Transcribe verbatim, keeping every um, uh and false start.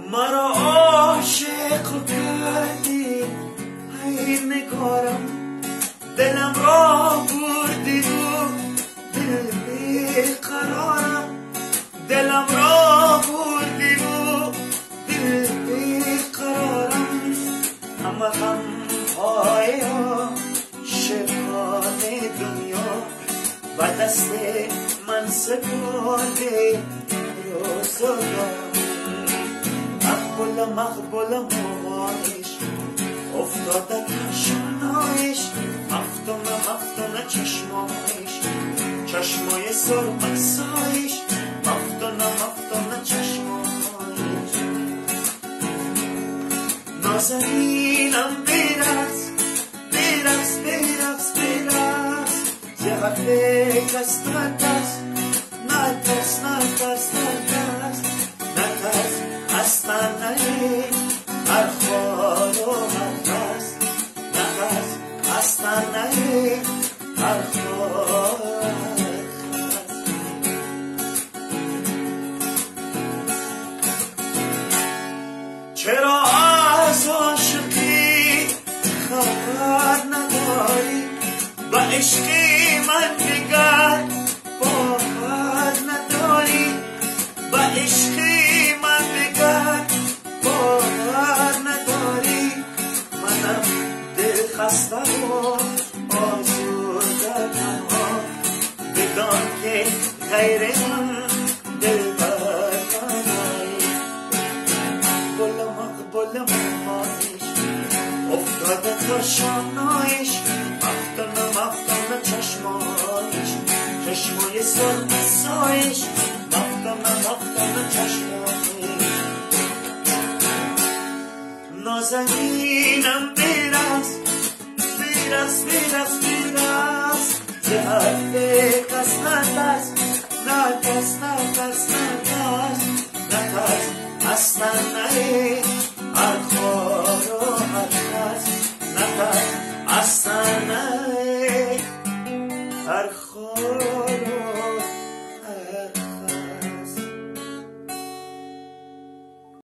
مرا عاشق کردی ای نگارم، دلم را بردی رو دل بیقرارم، دلم را بردی رو دل بیقرارم. همه غم های شکان دنیا و دست من سپرده روزگارم. مقبول مقبول موانش افتاده کشنایش، مفتون مفتون چشمایش، چشمای سرمک سایش، مفتون مفتون چشمایش. نازنینم بیرز بیرز بیرز بیرز، زهر بکس نترس نترس نترس نترس نترس، هستن نهی هر خوار و هر کس، نترس هستن نهی هر خوار و هر کس. چرا از عاشقی خبر نداری، و عشقی من دیگر باور نداری، و عشقی من دیگر باور نداری. منم دل خسته و آزرده تنها، بدان که غیر من دلبر نداری. مقبول مقبول مهمانش افتاده تا شانایش، مفتون مفتون چشمایش، چشمای سرخ سایش، مفتون مفتون چشمایش. نازنینم بیرز بیرز بیرز بیرز، زهر بکس نترس نترس نترس نترس نترس، اصلا نهی هر خوار و هر کس، نترس اصلا نهی هر خوار